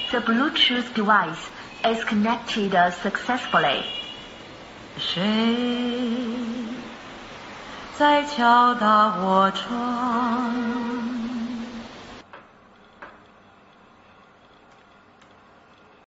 The Bluetooth device is connected successfully. 谁在敲打我窗？